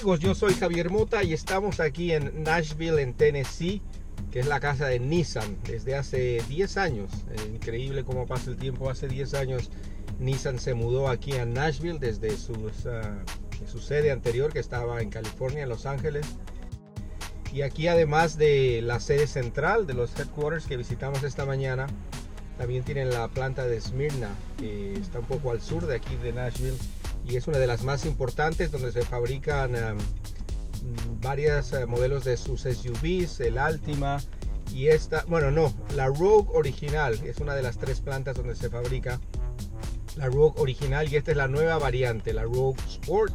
amigos, yo soy Javier Mota y estamos aquí en Nashville, en Tennessee, que es la casa de Nissan desde hace 10 años. Increíble cómo pasa el tiempo. Hace 10 años Nissan se mudó aquí a Nashville desde su sede anterior, que estaba en California, en Los Ángeles. Y aquí, además de la sede central de los headquarters que visitamos esta mañana, también tienen la planta de Smyrna, que está un poco al sur de aquí de Nashville, y es una de las más importantes, donde se fabrican varios modelos de sus SUVs, el Altima y la Rogue original. Es una de las 3 plantas donde se fabrica la Rogue original, y esta es la nueva variante, la Rogue Sport,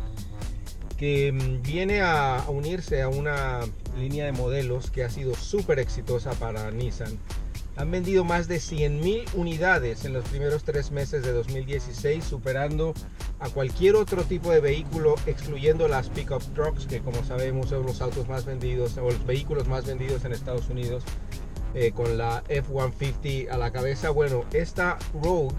que viene a unirse a una línea de modelos que ha sido súper exitosa para Nissan. Han vendido más de 100,000 unidades en los primeros 3 meses de 2016, superando a cualquier otro tipo de vehículo, excluyendo las pickup trucks, que como sabemos son los autos más vendidos o los vehículos más vendidos en Estados Unidos, con la F-150 a la cabeza. Bueno, esta Rogue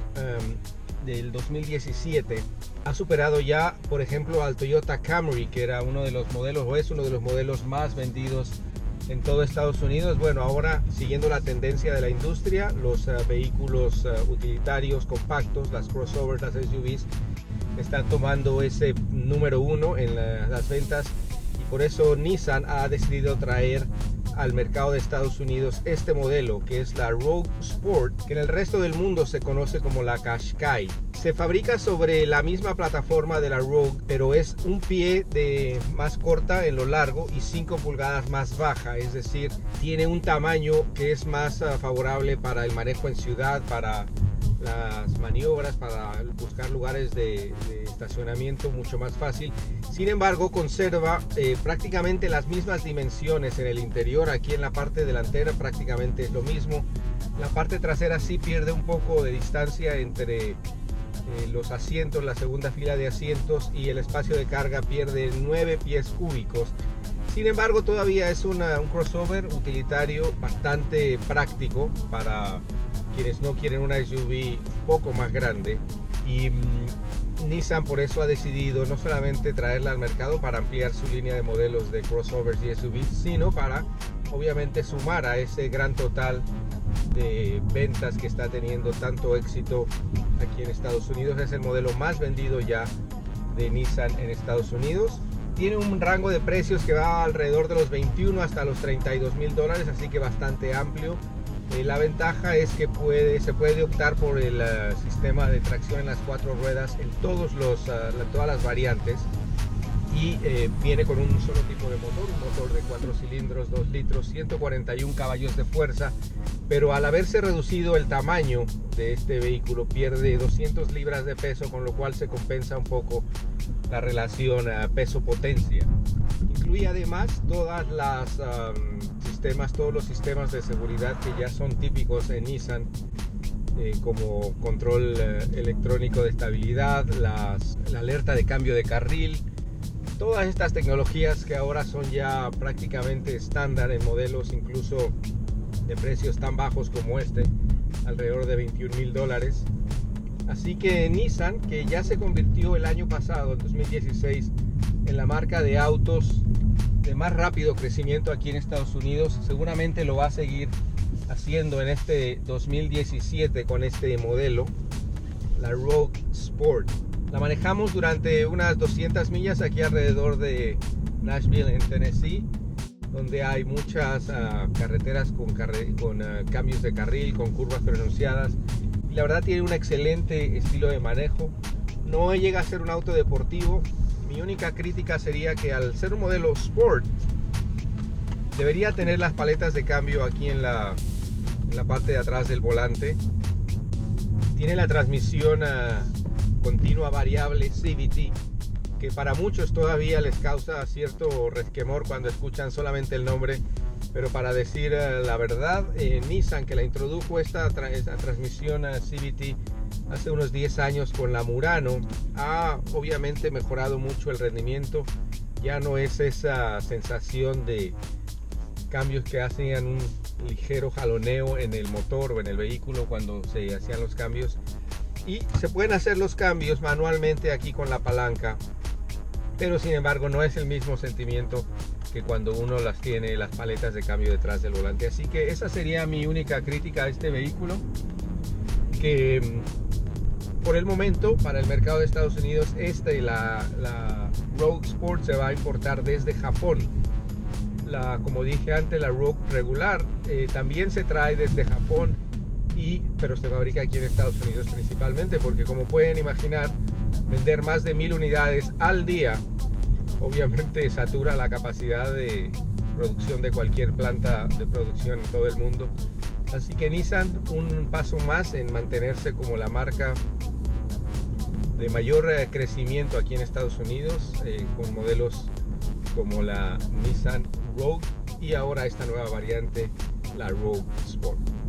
del 2017 ha superado ya, por ejemplo, al Toyota Camry, que era uno de los modelos, o es uno de los modelos más vendidos en todo Estados Unidos. Bueno, ahora, siguiendo la tendencia de la industria, los vehículos utilitarios compactos, las crossovers, las SUVs, están tomando ese número 1 en las ventas, y por eso Nissan ha decidido traer al mercado de Estados Unidos este modelo, que es la Rogue Sport, que en el resto del mundo se conoce como la Qashqai. Se fabrica sobre la misma plataforma de la Rogue, pero es un pie más corta en lo largo y 5 pulgadas más baja, es decir, tiene un tamaño que es más favorable para el manejo en ciudad, para las maniobras, para buscar lugares de estacionamiento mucho más fácil. Sin embargo, conserva prácticamente las mismas dimensiones en el interior. Aquí en la parte delantera prácticamente es lo mismo. La parte trasera sí pierde un poco de distancia entre los asientos, la segunda fila de asientos, y el espacio de carga pierde 9 pies cúbicos. Sin embargo, todavía es un crossover utilitario bastante práctico para quienes no quieren una SUV un poco más grande, y Nissan por eso ha decidido no solamente traerla al mercado para ampliar su línea de modelos de crossovers y SUVs, sino para obviamente sumar a ese gran total de ventas que está teniendo tanto éxito aquí en Estados Unidos. Es el modelo más vendido ya de Nissan en Estados Unidos. Tiene un rango de precios que va alrededor de los 21 hasta los $32,000, así que bastante amplio. La ventaja es que se puede optar por el sistema de tracción en las 4 ruedas en todas las variantes, y viene con un solo tipo de motor, un motor de 4 cilindros, 2 litros, 141 caballos de fuerza, pero al haberse reducido el tamaño de este vehículo pierde 200 libras de peso, con lo cual se compensa un poco la relación peso-potencia. Incluye además todos los sistemas de seguridad que ya son típicos en Nissan, como control electrónico de estabilidad, la alerta de cambio de carril. Todas estas tecnologías que ahora son ya prácticamente estándar en modelos incluso de precios tan bajos como este, alrededor de $21,000. Así que Nissan, que ya se convirtió el año pasado, en 2016, en la marca de autos de más rápido crecimiento aquí en Estados Unidos, seguramente lo va a seguir haciendo en este 2017 con este modelo, la Rogue Sport. La manejamos durante unas 200 millas aquí alrededor de Nashville, en Tennessee, donde hay muchas carreteras con cambios de carril, con curvas pronunciadas. Y la verdad tiene un excelente estilo de manejo. No llega a ser un auto deportivo. Mi única crítica sería que, al ser un modelo Sport, debería tener las paletas de cambio aquí en la parte de atrás del volante. Tiene la transmisión continua variable CVT, que para muchos todavía les causa cierto resquemor cuando escuchan solamente el nombre, pero para decir la verdad, Nissan, que la introdujo esta transmisión CVT hace unos 10 años con la Murano, ha obviamente mejorado mucho el rendimiento. Ya no es esa sensación de cambios que hacían un ligero jaloneo en el motor o en el vehículo cuando se hacían los cambios, y se pueden hacer los cambios manualmente aquí con la palanca pero sin embargo no es el mismo sentimiento que cuando uno las tiene las paletas de cambio detrás del volante. Así que esa sería mi única crítica a este vehículo, que por el momento para el mercado de Estados Unidos la Rogue Sport se va a importar desde Japón. Como dije antes, la Rogue regular también se trae desde Japón, pero se fabrica aquí en Estados Unidos principalmente, porque como pueden imaginar, vender más de 1000 unidades al día obviamente satura la capacidad de producción de cualquier planta de producción en todo el mundo. Así que Nissan, un paso más en mantenerse como la marca de mayor crecimiento aquí en Estados Unidos, con modelos como la Nissan Rogue y ahora esta nueva variante, la Rogue Sport.